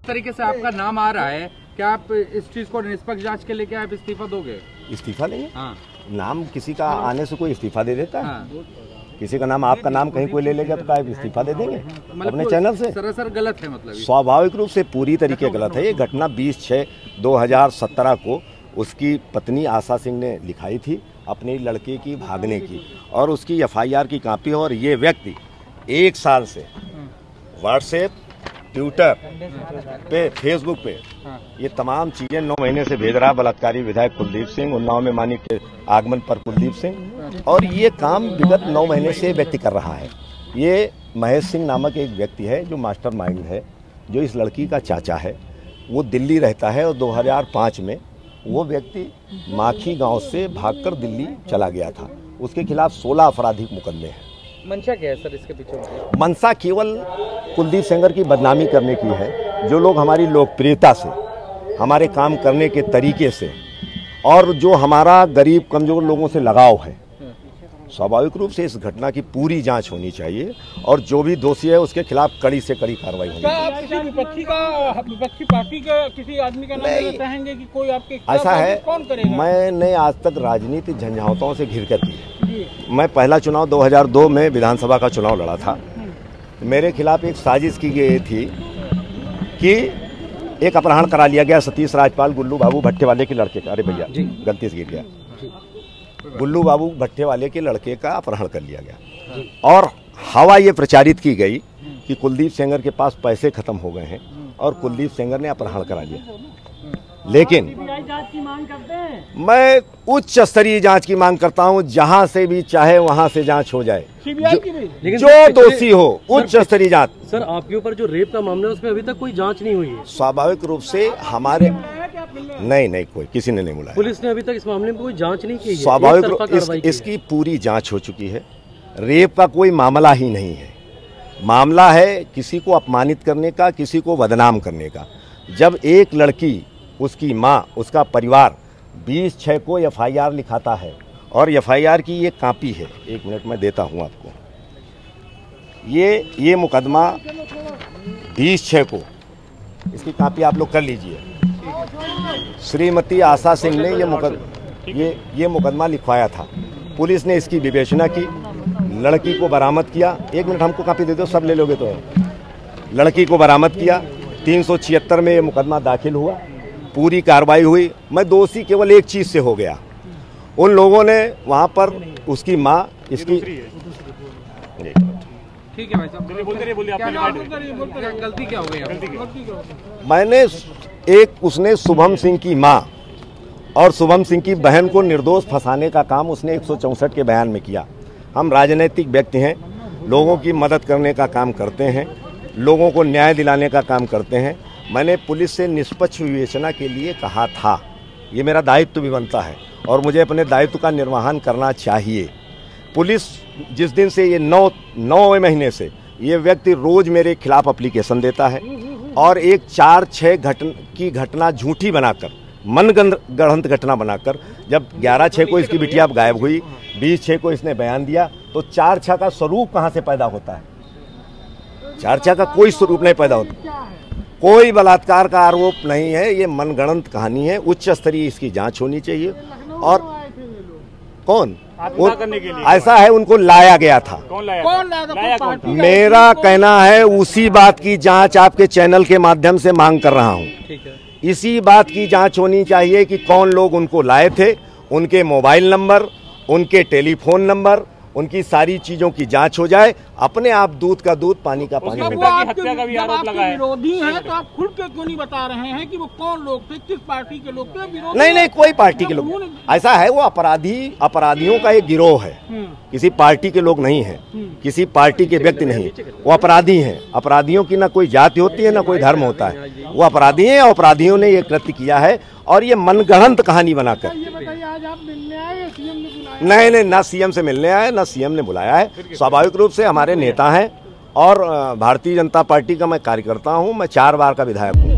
तरीके से आपका नाम आ रहा है, क्या आप इस चीज को निष्पक्ष जांच के लिए क्या आप इस्तीफा दोगे? इस्तीफा लेंगे? हाँ। नाम किसी का आने से कोई इस्तीफा दे देता है? हाँ। किसी का नाम, आपका नाम कहीं कोई ले लेगा तो आप इस्तीफा दे देंगे अपने चैनल से? सरासर गलत है, मतलब स्वाभाविक रूप से पूरी तरीके गलत है। ये घटना 20/6/2017 को उसकी पत्नी आशा सिंह ने लिखाई थी अपने लड़के की भागने की, और उसकी FIR की कॉपी है। और ये व्यक्ति 1 साल से व्हाट्सएप, ट्विटर पे, फेसबुक पे ये तमाम चीजें 9 महीने से भेज रहा है। बलात्कारी विधायक कुलदीप सिंह, उन्नाव में मानिक के आगमन पर कुलदीप सिंह, और ये काम विगत 9 महीने से व्यक्ति कर रहा है। ये महेश सिंह नामक एक व्यक्ति है जो मास्टरमाइंड है, जो इस लड़की का चाचा है। वो दिल्ली रहता है और 2005 में वो व्यक्ति माखी गांव से भागकर दिल्ली चला गया था। उसके खिलाफ 16 आपराधिक मुकदमे हैं। मंशा क्या है सर इसके पीछे? मंशा केवल कुलदीप सेंगर की बदनामी करने की है। जो लोग हमारी लोकप्रियता से, हमारे काम करने के तरीके से, और जो हमारा गरीब कमजोर लोगों से लगाव है, स्वाभाविक रूप से इस घटना की पूरी जांच होनी चाहिए और जो भी दोषी है उसके खिलाफ कड़ी से कड़ी कार्रवाई होनी चाहिए। आप किसी विपक्षी पार्टी के किसी आदमी का नाम लेना चाहेंगे कि कोई आपके ऐसा है? कौन करेगा? मैंने आज तक राजनीति झंझावतों से घिर कर की है। मैं पहला चुनाव 2002 में विधानसभा का चुनाव लड़ा था। मेरे खिलाफ एक साजिश की गई थी कि एक अपहरण करा लिया गया सतीश राजपाल गुल्लू बाबू भट्टे वाले के लड़के का। अरे भैया गलती से गिर गया। गुल्लू बाबू भट्टे वाले के लड़के का अपहरण कर लिया गया और हवा ये प्रचारित की गई कि कुलदीप सेंगर के पास पैसे खत्म हो गए हैं और कुलदीप सेंगर ने अपहरण करा लिया। लेकिन मैं उच्च स्तरीय जांच की मांग करता हूं, जहां से भी चाहे वहां से जांच हो जाए, जो दोषी हो, उच्च स्तरीय जांच। सर आपके ऊपर जो रेप का मामला है उसमें अभी तक कोई जांच नहीं हुई है? स्वाभाविक रूप से हमारे नहीं कोई किसी ने नहीं बुलाया। पुलिस ने अभी तक इस मामले में कोई जांच नहीं की है? स्वाभाविक रूप इसकी पूरी जांच हो चुकी है। रेप का कोई मामला ही नहीं है। मामला है किसी को अपमानित करने का, किसी को बदनाम करने का। जब एक लड़की, उसकी माँ, उसका परिवार 20/6 को FIR लिखाता है और FIR की ये कॉपी है, 1 मिनट में देता हूँ आपको। ये मुकदमा 20/6 को, इसकी कॉपी आप लोग कर लीजिए। श्रीमती आशा सिंह ने ये मुकदमा लिखवाया था। पुलिस ने इसकी विवेचना की, लड़की को बरामद किया। 1 मिनट हमको कॉपी दे दो, सब ले लोगे तो। लड़की को बरामद किया। 376 में ये मुकदमा दाखिल हुआ, पूरी कार्रवाई हुई। मैं दोषी केवल एक चीज से हो गया, उन लोगों ने वहां पर उसकी माँ, इसकी ठीक है भाई साहब, गलती क्या हो गई? मैंने उसने शुभम सिंह की माँ और शुभम सिंह की बहन को निर्दोष फंसाने का काम उसने 164 के बयान में किया। हम राजनीतिक व्यक्ति हैं, लोगों की मदद करने का काम करते हैं, लोगों को न्याय दिलाने का काम करते हैं। मैंने पुलिस से निष्पक्ष विवेचना के लिए कहा था। ये मेरा दायित्व भी बनता है और मुझे अपने दायित्व का निर्वहन करना चाहिए। पुलिस जिस दिन से ये 9 महीने से ये व्यक्ति रोज मेरे खिलाफ एप्लीकेशन देता है और एक 4/6 की घटना झूठी बनाकर, मनगढ़ंत घटना बनाकर, जब 11/6 को इसकी बिटिया गायब हुई, 20/6 को इसने बयान दिया, तो 4/6 का स्वरूप कहाँ से पैदा होता है? 4/6 का कोई स्वरूप नहीं पैदा होता। कोई बलात्कार का आरोप नहीं है, ये मनगढ़ंत कहानी है। उच्च स्तरीय इसकी जांच होनी चाहिए। और कौन करने के लिए ऐसा है, उनको लाया गया था। कौन लाया था? मेरा कहना है उसी बात की जांच आपके चैनल के माध्यम से मांग कर रहा हूं। इसी बात की जांच होनी चाहिए कि कौन लोग उनको लाए थे, उनके मोबाइल नंबर, उनके टेलीफोन नंबर, उनकी सारी चीजों की जांच हो जाए। अपने आप दूध का दूध, पानी का पानी। विरोधी हैं तो आप खुल के क्यों नहीं बता रहे हैं कि वो कौन लोग थे, किस पार्टी के लोग थे? नहीं कोई पार्टी के लोग ऐसा है, वो अपराधियों का एक गिरोह है, किसी पार्टी के लोग नहीं है, किसी पार्टी के व्यक्ति नहीं, वो अपराधी हैं। अपराधियों की ना कोई जाति होती है ना कोई धर्म होता है, वो अपराधी हैं। अपराधियों ने ये कृत्य किया है और ये मनगढ़ंत कहानी बनाकर। आज आप मिलने आए, सीएम ने बुलाया? नहीं, ना सीएम से मिलने आए, ना सीएम ने बुलाया है। स्वाभाविक रूप से हमारे नेता हैं और भारतीय जनता पार्टी का मैं कार्यकर्ता हूं। मैं 4 बार का विधायक हूं।